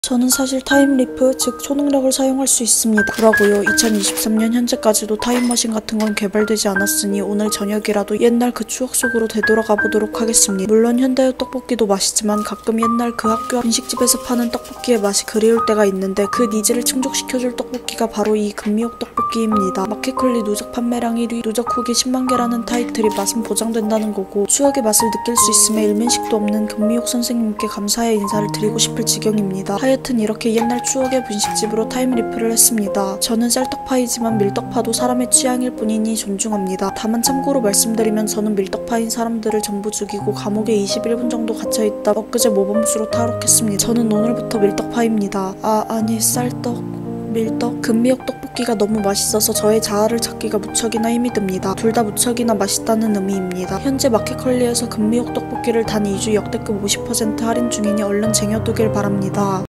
저는 사실 타임리프, 즉 초능력을 사용할 수 있습니다. 그러고요, 2023년 현재까지도 타임머신 같은 건 개발되지 않았으니 오늘 저녁이라도 옛날 그 추억 속으로 되돌아가 보도록 하겠습니다. 물론 현대의 떡볶이도 맛있지만 가끔 옛날 그 학교 앞 분식집에서 파는 떡볶이의 맛이 그리울 때가 있는데 그 니즈를 충족시켜줄 떡볶이가 바로 이 금미옥 떡볶이입니다. 마켓컬리 누적 판매량 1위, 누적 후기 10만 개라는 타이틀이 맛은 보장된다는 거고 추억의 맛을 느낄 수 있음에 일면식도 없는 금미옥 선생님께 감사의 인사를 드리고 싶을 지경입니다. 하여튼 이렇게 옛날 추억의 분식집으로 타임리프를 했습니다. 저는 쌀떡파이지만 밀떡파도 사람의 취향일 뿐이니 존중합니다. 다만 참고로 말씀드리면 저는 밀떡파인 사람들을 전부 죽이고 감옥에 21분 정도 갇혀있다 엊그제 모범수로 탈옥했습니다. 저는 오늘부터 밀떡파입니다. 아니 쌀떡, 밀떡, 금미옥 떡볶이가 너무 맛있어서 저의 자아를 찾기가 무척이나 힘이 듭니다. 둘 다 무척이나 맛있다는 의미입니다. 현재 마켓컬리에서 금미옥 떡볶이를 단 2주 역대급 50% 할인 중이니 얼른 쟁여두길 바랍니다.